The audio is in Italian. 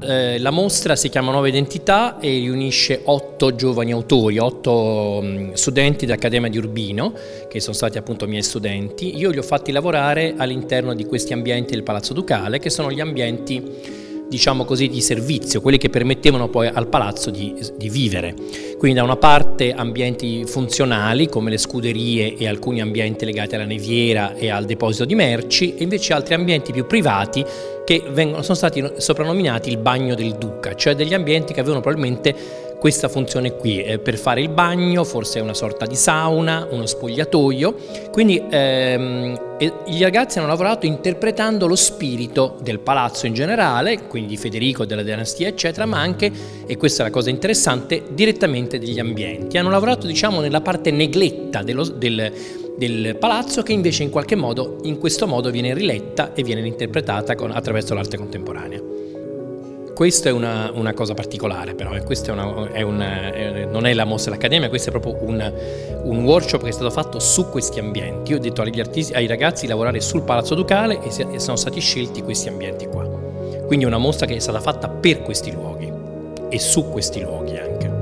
La mostra si chiama Nuova Identità e riunisce 8 giovani autori, 8 studenti dell'Accademia di Urbino, che sono stati appunto miei studenti. Io li ho fatti lavorare all'interno di questi ambienti del Palazzo Ducale, che sono gli ambienti, diciamo così, di servizio, quelli che permettevano poi al palazzo di vivere. Quindi da una parte ambienti funzionali come le scuderie e alcuni ambienti legati alla neviera e al deposito di merci, e invece altri ambienti più privati che sono stati soprannominati il bagno del Duca, cioè degli ambienti che avevano probabilmente questa funzione qui, per fare il bagno, forse una sorta di sauna, uno spogliatoio. Quindi i ragazzi hanno lavorato interpretando lo spirito del palazzo in generale, quindi di Federico, della dinastia eccetera, ma anche, e questa è la cosa interessante, direttamente degli ambienti. Hanno lavorato, diciamo, nella parte negletta del palazzo, che invece in qualche modo, in questo modo, viene riletta e viene interpretata attraverso l'arte contemporanea. Questa è una cosa particolare, però, questa non è la mostra dell'Accademia, questo è proprio un workshop che è stato fatto su questi ambienti. Io ho detto ai ragazzi di lavorare sul Palazzo Ducale e sono stati scelti questi ambienti qua. Quindi è una mostra che è stata fatta per questi luoghi e su questi luoghi anche.